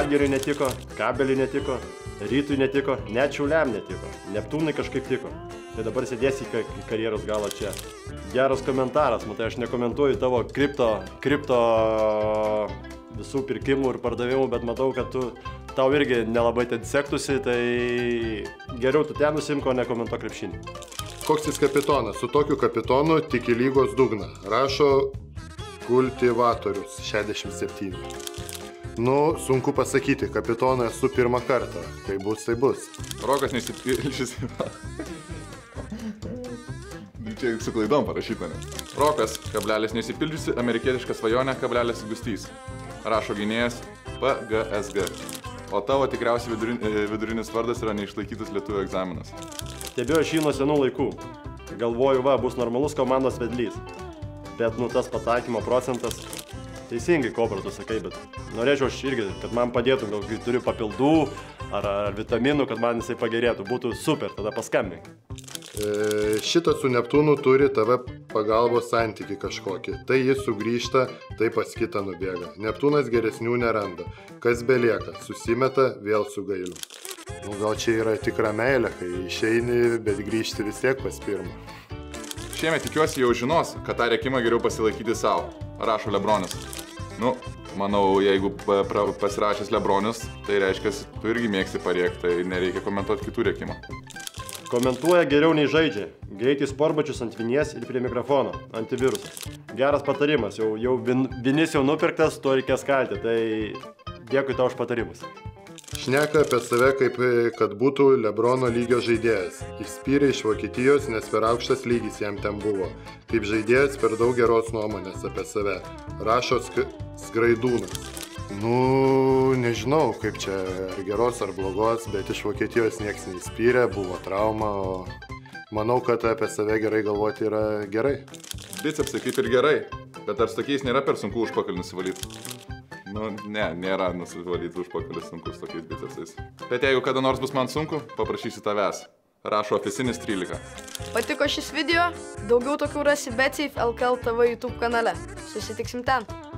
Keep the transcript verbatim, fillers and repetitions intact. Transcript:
Žalgiriui netiko, Kabeliui netiko, Rytui netiko, net Šiauliam netiko, Neptūnui kažkaip tiko. Tai dabar sėdėsi į karjeros galą čia. Geras komentaras, matai, aš nekomentuoju tavo kripto, kripto visų pirkimų ir pardavimų, bet matau, kad tu, tau irgi nelabai ten sektusi, tai geriau tu ten nusimk, o nekomentuok krepšinį. Koks jis kapitonas? Su tokiu kapitonu tik į lygos dugną. Rašo kultivatorius šešiasdešimt septyni. Nu, sunku pasakyti, kapitoną esu pirmą kartą. Kai bus, tai bus. Rokas nesipildžius. Čia su klaidom parašyta, ne? Rokas, kablelis nesipildžiusi, amerikietiška svajonė, kablelis gustys. Rašo gynėjas P G S G. O tavo tikriausiai vidurin, vidurinis vardas yra neišlaikytas lietuvių egzaminas. Stebėjau šį nuo senų laikų. Galvoju, va, bus normalus komandos vedlys. Bet, nu, tas pataikymo procentas, teisingai, Kobra, tu sakai, bet norėčiau aš irgi, kad man padėtų, gal kai turiu papildų ar, ar vitaminų, kad man jisai pagerėtų. Būtų super, tada paskambink. E, šitas su Neptūnu turi tave pagalbos santykį kažkokį. Tai jis sugrįžta, tai pas kitą nubėga. Neptūnas geresnių neranda. Kas belieka, susimeta, vėl su gailiu. Nu, gal čia yra tikra meilė, kai išeini, bet grįžti vis tiek pas pirmą. Šiemet tikiuosi jau žinos, kad tą rėkimą geriau pasilaikyti savo. Rašo Lebronis. Nu, manau, jeigu pasirašęs Lebronis, tai reiškia, tu irgi mėgsti parėkti, tai nereikia komentuoti kitų rėkimą. Komentuoja geriau nei žaidžia. Greitai sportbačius ant vinies ir prie mikrofono. Antivirusas. Geras patarimas. Jau, jau vin, vinis jau nupirktas, to reikės kalti. Tai dėkui tau už patarimus. Šneka apie save, kaip kad būtų Lebrono lygio žaidėjas. Išspyrė iš Vokietijos, nes per aukštas lygis jam ten buvo. Kaip žaidėjas per daug geros nuomonės apie save. Rašo sk Skraidūnas. Nu, nežinau, kaip čia, ar geros, ar blogos, bet iš Vokietijos nieks neįspyrė, buvo trauma, o manau, kad apie save gerai galvoti yra gerai. Bicepsai kaip ir gerai, bet ar su tokiais nėra per sunku užpakalį nusivalyti? Nu, ne, nėra nusivalyti užpakalį sunku su tokiais bicepsais. Bet jeigu kada nors bus man sunku, paprašysiu tavęs. Rašo oficinis trylika. Patiko šis video? Daugiau tokių rasi BetSafe L K L T V YouTube kanale. Susitiksim ten.